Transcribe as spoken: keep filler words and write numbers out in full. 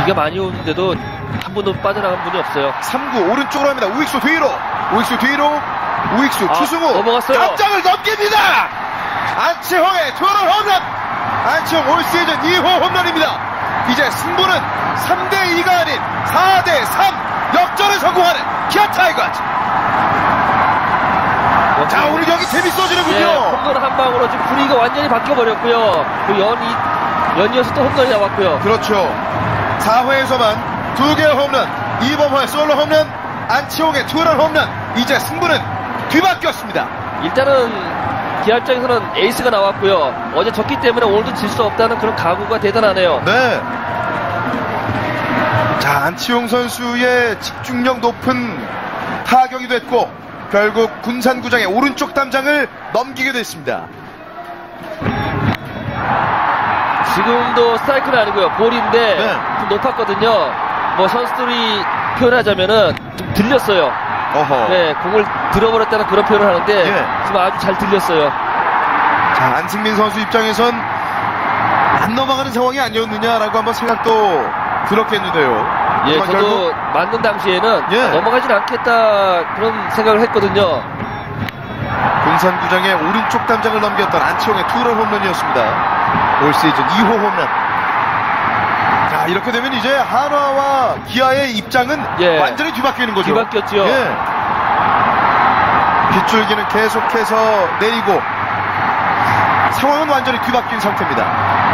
비가 많이 오는데도 한 번도 빠져나간 분이 없어요. 삼 구 오른쪽으로 합니다. 우익수 뒤로, 우익수 뒤로, 우익수 아, 추승우 넘어갔어요. 깜장을 넘깁니다. 안치홍의 투런 홈런. 안치홍 올 시즌 이 호 홈런입니다. 이제 승부는 삼 대 이가 아닌 사 대 삼 역전에 성공하는 기아 타이거즈. 자, 오늘 경기 재밌어지는군요. 예, 홈런 한 방으로 지금 분위기가 완전히 바뀌어버렸고요. 그 연이, 연이어서 또 홈런이 나왔고요. 그렇죠. 사 회에서만 두 개의 홈런, 이번 화에 솔로 홈런, 안치홍의 투런 홈런. 이제 승부는 뒤바뀌었습니다. 일단은 기아 입장에서는 에이스가 나왔고요. 어제 졌기 때문에 오늘도 질 수 없다는 그런 각오가 대단하네요. 네. 자, 안치홍 선수의 집중력 높은 타격이 됐고 결국 군산구장의 오른쪽 담장을 넘기게 됐습니다. 지금도 스트라이크는 아니고요. 볼인데 네. 좀 높았거든요. 뭐 선수들이 표현하자면은 좀 들렸어요. 어허. 네, 공을 들어버렸다는 그런 표현을 하는데 예. 지금 아주 잘 들렸어요. 자, 안승민 선수 입장에선 안 넘어가는 상황이 아니었느냐라고 한번 생각도 들었겠는데요. 예, 하지만 저도 결국 맞는 당시에는 예. 넘어가진 않겠다 그런 생각을 했거든요. 군산구장의 오른쪽 담장을 넘겼던 안치홍의 투런 홈런이었습니다. 올 시즌 이 호 홈런. 자, 이렇게 되면 이제 한화와 기아의 입장은 예. 완전히 뒤바뀌는 거죠. 뒤바뀌었죠. 예. 빗줄기는 계속해서 내리고 상황은 완전히 뒤바뀐 상태입니다.